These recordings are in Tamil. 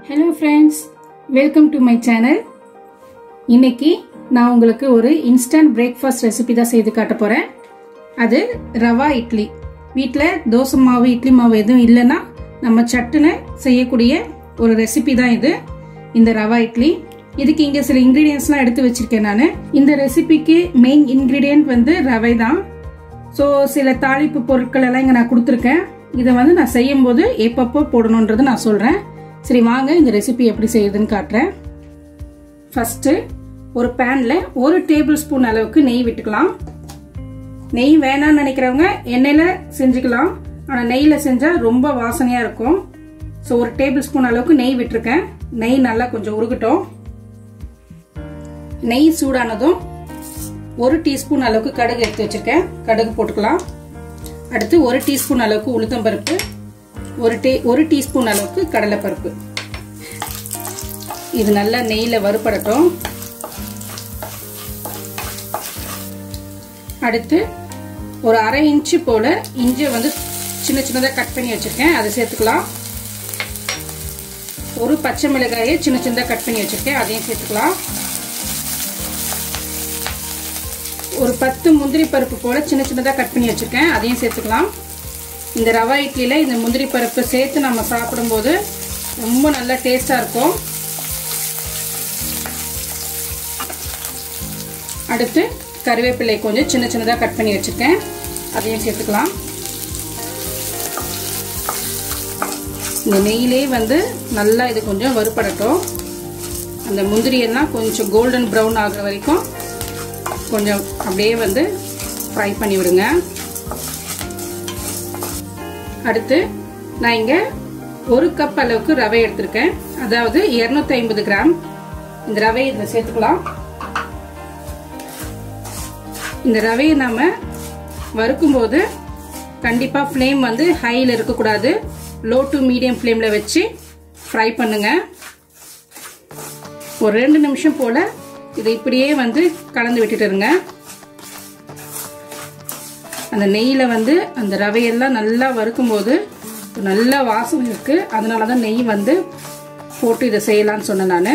Hello friends, welcome to my channel. இன்னைக்கு நான் உங்களுக்கு ஒரு இன்ஸ்டன்ட் பிரேக்ஃபாஸ்ட் ரெசிபி தான் செய்து காட்ட போறேன். அது ரவா இட்லி. வீட்ல தோசை மாவு இட்லி மாவு எதுவும் இல்லைன்னா நம்ம சட்டுன்னு செய்யக்கூடிய ஒரு ரெசிபி தான் இது. இந்த ரவா இட்லி இதுக்கு இங்க சில இன்கிரீடியன்ட்ஸ்லாம் எடுத்து வச்சிருக்கேன் நான். இந்த ரெசிபிக்கு மெயின் இன்கிரீடியன்ட் வந்து ரவை தான். ஸோ சில தாளிப்பு பொருட்கள் எல்லாம் இங்க நான் கொடுத்துருக்கேன். இதை வந்து நான் செய்யும் போது எப்பப்போ போடணுன்றது நான் சொல்றேன். சரி வாங்க இந்த ரெசிபி எப்படி செய்யுதுன்னு காட்டுறேன். ஃபர்ஸ்ட் ஒரு பேன்ல 1 டேபிள் ஸ்பூன் அளவுக்கு நெய் விட்டுக்கலாம். நெய் வேணாம்னு நினைக்கிறவங்க எண்ணெயில செஞ்சுக்கலாம். ஆனா நெய்ல செஞ்சா ரொம்ப வாசனையா இருக்கும். ஸோ 1 டேபிள் ஸ்பூன் அளவுக்கு நெய் விட்டுருக்கேன். நெய் நல்லா கொஞ்சம் உருகட்டும். நெய் சூடானதும் 1 டீஸ்பூன் அளவுக்கு கடுகு எடுத்து வச்சிருக்கேன். கடுகு போட்டுக்கலாம். அடுத்து 1 டீஸ்பூன் அளவுக்கு உளுத்தம்பருப்பு, 1 டீஸ்பூன் அளவுக்கு கடலைப்பருப்பு. இது நல்லா நெய்ல வறுபடட்டும். அடுத்து ஒரு 1/2 இன்ச்சு போல இஞ்சி வந்து சின்ன சின்னதாக கட் பண்ணி வச்சிருக்கேன். அதை சேர்த்துக்கலாம். ஒரு பச்சை மிளகாயை சின்ன சின்னதாக கட் பண்ணி வச்சிருக்கேன். அதையும் சேர்த்துக்கலாம். ஒரு 10 முந்திரி பருப்பு போல சின்ன சின்னதாக கட் பண்ணி வச்சிருக்கேன். அதையும் சேர்த்துக்கலாம். இந்த ரவா இட்லியில இந்த முந்திரி பருப்பு சேர்த்து நம்ம சாப்பிடும்போது ரொம்ப நல்லா டேஸ்டா இருக்கும். அடுத்து கறிவேப்பிலை கொஞ்சம் சின்ன சின்னதாக கட் பண்ணி வச்சிருக்கேன். அதையும் சேர்த்துக்கலாம். இந்த நெய்யிலே வந்து நல்லா இது கொஞ்சம் வறுபடட்டும். அந்த முந்திரி எல்லாம் கொஞ்சம் கோல்டன் ப்ரௌன் ஆகுற வரைக்கும் கொஞ்சம் அப்படியே வந்து ஃப்ரை பண்ணி விடுங்க. அடுத்து நான் இங்க 1 கப் அளவுக்கு ரவை எடுத்திருக்கேன். அதாவது 250 கிராம். இந்த ரவையை இதில் சேர்த்துக்கலாம். இந்த ரவையை நாம வறுக்கும் போது கண்டிப்பா ஃப்ளேம் வந்து ஹைல இருக்கக்கூடாது. லோ டு மீடியம் ஃப்ளேம்ல வச்சு ஃப்ரை பண்ணுங்க. ஒரு 2 நிமிஷம் போல இதை இப்படியே வந்து கலந்து விட்டுட்டு இருங்க. அந்த நெய்யில வந்து அந்த ரவையெல்லாம் நல்லா வறுக்கும் போது நல்ல வாசனை இருக்கு. அதனாலதான் நெய் வந்து போட்டு இதை செய்யலாம்னு சொன்னேன் நான்.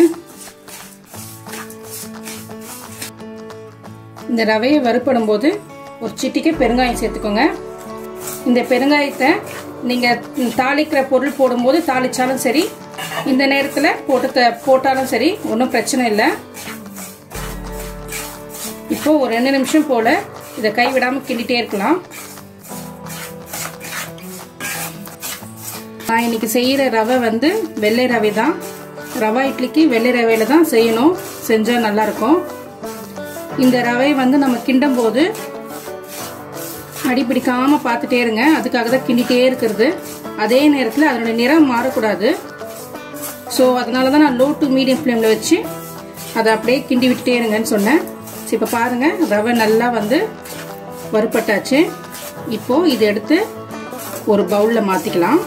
இந்த ரவையை வறுப்படும் போது ஒரு சிட்டிக்கை பெருங்காயம் சேர்த்துக்கோங்க. இந்த பெருங்காயத்தை நீங்க தாளிக்கிற பொருள் போடும்போது தாளிச்சாலும் சரி, இந்த நேரத்தில் போட்டாலும் சரி, ஒன்றும் பிரச்சனை இல்லை. இப்போ ஒரு 2 நிமிஷம் போல இதை கைவிடாம கிண்டிட்டே இருக்கலாம். நான் இன்னைக்கு செய்யற ரவை வந்து வெள்ளை ரவை தான். ரவா இட்லிக்கு வெள்ளை ரவையில தான் செய்யணும். செஞ்சா நல்லா இருக்கும். இந்த ரவை வந்து நம்ம கிண்டும் போது அடிப்பிடிக்காம பார்த்துட்டே இருங்க. அதுக்காக தான் கிண்டிட்டே இருக்கிறது. அதே நேரத்தில் அதோட நிறம் மாறக்கூடாது. ஸோ அதனால தான் நான் லோ டு மீடியம் ஃப்ளேம்ல வச்சு அதை அப்படியே கிண்டி விட்டுட்டே இருங்கன்னு சொன்னேன். இப்போ பாருங்க ரவை நல்லா வந்து வறுபட்டாச்சு. இப்போ இதை எடுத்து ஒரு பவுல்ல மாத்திக்கலாம்.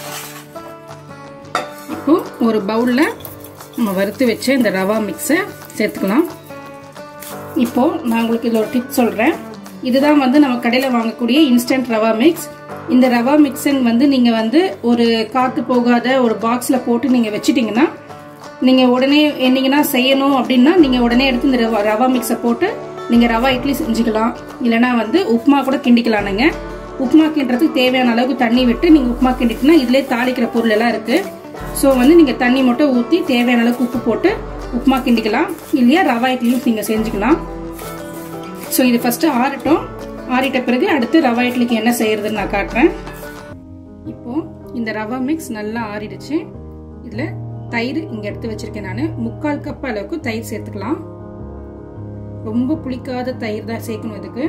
இப்போ ஒரு பவுல்ல நம்ம வறுத்து வச்ச இந்த ரவா மிக்ஸை சேர்த்துக்கலாம். இப்போ நான் உங்களுக்கு இதில் ஒரு டிப் சொல்றேன். இதுதான் வந்து நம்ம கடையில் வாங்கக்கூடிய இன்ஸ்டன்ட் ரவா மிக்ஸ். இந்த ரவா மிக்ஸிங் வந்து நீங்க வந்து ஒரு காத்து போகாத ஒரு பாக்ஸ்ல போட்டு நீங்க வச்சிட்டீங்கன்னா, நீங்க உடனே என்னீங்கன்னா செய்யணும் அப்படின்னா நீங்க உடனே எடுத்து இந்த ரவா மிக்ஸை போட்டு நீங்க ரவா இட்லி செஞ்சுக்கலாம். இல்லைன்னா வந்து உப்புமா கூட கிண்டிக்கலாம். நீங்க உப்புமா கிண்டுறதுக்கு தேவையான அளவுக்கு தண்ணி விட்டு நீங்க உப்புமா கிண்டிட்டுனா இதுலேயே தாளிக்கிற பொருள் எல்லாம் இருக்கு. ஸோ வந்து நீங்க தண்ணி மட்டும் ஊற்றி தேவையான அளவுக்கு உப்பு போட்டு உப்புமா கிண்டிக்கலாம். இல்லையா ரவா இட்லியும் நீங்க செஞ்சுக்கலாம். ஸோ இது ஃபர்ஸ்ட் ஆறட்டும். ஆறிட்ட பிறகு அடுத்து ரவா இட்லிக்கு என்ன செய்யறதுன்னு நான் காட்டுறேன். இப்போ இந்த ரவா மிக்ஸ் நல்லா ஆறிடுச்சு. இதுல தயிர் இங்க எடுத்து வச்சிருக்கேன் நான். 3/4 கப் அளவுக்கு தயிர் சேர்த்துக்கலாம். ரொம்ப புளிக்காத தயிர் தான் சேர்க்கணும் இதுக்கு.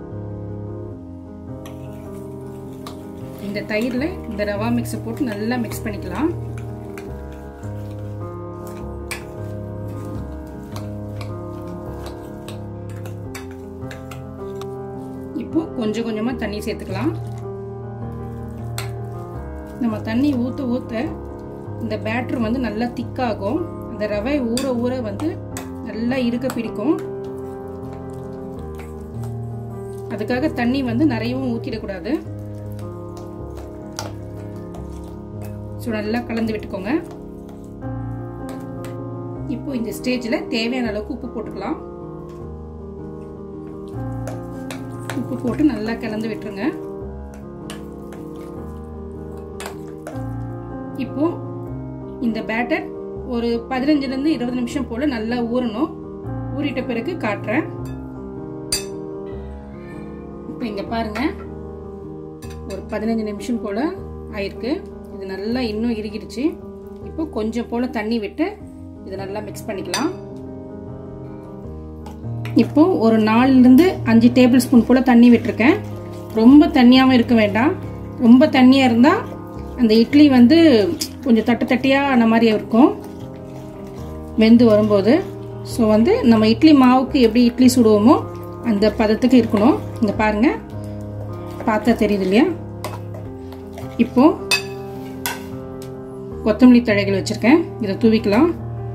இந்த தயிர்ல இந்த ரவா மிக்ஸை போட்டு நல்லா மிக்ஸ் பண்ணிக்கலாம். இப்போ கொஞ்சம் கொஞ்சமா தண்ணி சேர்த்துக்கலாம். நம்ம தண்ணி ஊத்த ஊத்த இந்த பேட்டர் வந்து நல்லா திக்காகும். அந்த ரவை ஊற ஊற வந்து நல்லா இருக்க பிடிக்கும். அதுக்காக தண்ணி வந்து நிறையவும் ஊத்திடக்கூடாது. ஸோ நல்லா கலந்து விட்டுக்கோங்க. இப்போ இந்த ஸ்டேஜில் தேவையான அளவுக்கு உப்பு போட்டுக்கலாம். உப்பு போட்டு நல்லா கலந்து விட்டுருங்க. இப்போ இந்த பேட்டர் ஒரு 15லேருந்து 20 நிமிஷம் போல நல்லா ஊறணும். ஊறிட்ட பிறகு காட்டுறேன். இப்போ இங்க பாருங்க, ஒரு 15 நிமிஷம் போல ஆயிருக்கு. இது நல்லா இன்னும் இறுகிடுச்சு. இப்போ கொஞ்சம் போல தண்ணி விட்டு இதை நல்லா மிக்ஸ் பண்ணிக்கலாம். இப்போ ஒரு 4லேருந்து 5 டேபிள் ஸ்பூன் போல தண்ணி விட்டுருக்கேன். ரொம்ப தண்ணியாகவும் இருக்க வேண்டாம். ரொம்ப தண்ணியா இருந்தா அந்த இட்லி வந்து கொஞ்சம் தட்டு தட்டியா ஆன மாதிரி இருக்கும் வெந்து வரும்போது. ஸோ வந்து நம்ம இட்லி மாவுக்கு எப்படி இட்லி சுடுவோமோ அந்த பதத்துக்கு இருக்கணும். இங்க பாருங்க, பார்த்தா தெரியுது இல்லையா? இப்போ கொத்தமல்லி தழைகள் வச்சிருக்கேன், இதை தூவிக்கலாம்.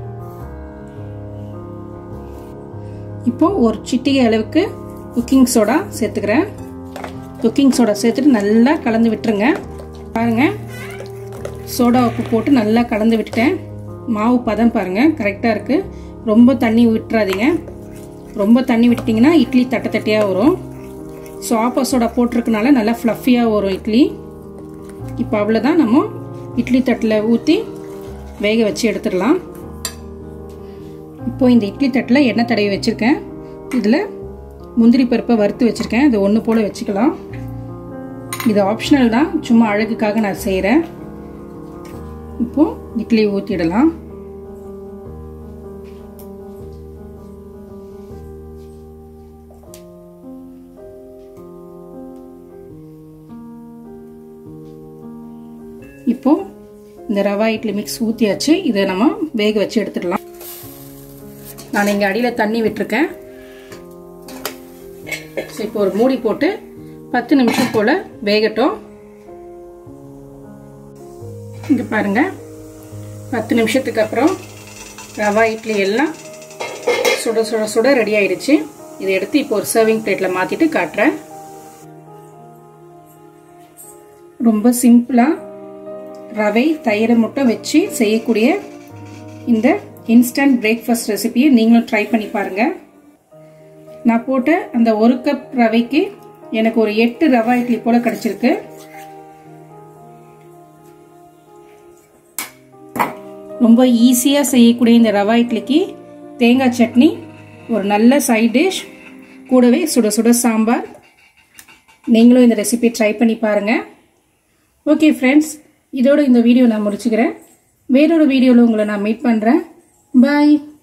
இப்போ ஒரு சிட்டிகை அளவுக்கு குக்கிங் சோடா சேர்த்துக்கிறேன். குக்கிங் சோடா சேர்த்துட்டு நல்லா கலந்து விட்டுருங்க. பாருங்க, சோடா உப்பு போட்டு நல்லா கலந்து விட்டுட்டேன். மாவு பதம் பாருங்க கரெக்டாக இருக்கு. ரொம்ப தண்ணி விட்டுறாதீங்க. ரொம்ப தண்ணி விட்டுட்டிங்கன்னா இட்லி தட்டை தட்டியாக வரும். ஸோ ஆப்பா சோடா போட்டிருக்கனால நல்லா ஃப்ளஃபியாக வரும் இட்லி. இப்போ அவ்வளோதான், நம்ம இட்லி தட்டில் ஊற்றி வேக வச்சு எடுத்துடலாம். இப்போ இந்த இட்லி தட்டில் எண்ணெய் தடவி வச்சுருக்கேன். இதில் முந்திரி பருப்பை வறுத்து வச்சுருக்கேன். இது ஒன்று போல் வச்சுக்கலாம். இது ஆப்ஷனல் தான், சும்மா அழகுக்காக நான் செய்கிறேன். இப்போ இட்லி ஊற்றிடலாம். இப்போ இந்த ரவா இட்லி மிக்ஸ் ஊற்றியாச்சு. இதை நம்ம வேக வச்சு எடுத்துடலாம். நான் இங்கே அடியில் தண்ணி விட்டுருக்கேன். இப்போ ஒரு மூடி போட்டு 10 நிமிஷம் போல வேகட்டும். இங்க பாருங்க, 10 நிமிஷத்துக்கு அப்புறம் ரவா இட்லி எல்லாம் சுட சுட சுட ரெடி ஆயிடுச்சு. இதை எடுத்து இப்போ ஒரு சர்விங் பிளேட்ல மாத்திட்டு காட்டுறேன். ரொம்ப சிம்பிளா ரவை தயிரை மட்டும் வச்சு செய்யக்கூடிய இந்த இன்ஸ்டன்ட் பிரேக்ஃபாஸ்ட் ரெசிபியை நீங்களும் ட்ரை பண்ணி பாருங்க. நான் போட்ட அந்த 1 கப் ரவைக்கு எனக்கு ஒரு 8 ரவா இட்லி போல கிடைச்சிருக்கு. ரொம்ப ஈஸியா செய்யக்கூடிய இந்த ரவா இட்லிக்கு தேங்காய் சட்னி ஒரு நல்ல சைட் டிஷ், கூடவே சுட சுட சாம்பார். நீங்களும் இந்த ரெசிபி ட்ரை பண்ணி பாருங்க. ஓகே ஃப்ரெண்ட்ஸ், இதோட இந்த வீடியோ நான் முடிச்சுக்கிறேன். வேறொரு வீடியோவில் உங்களை நான் மீட் பண்றேன். பாய்.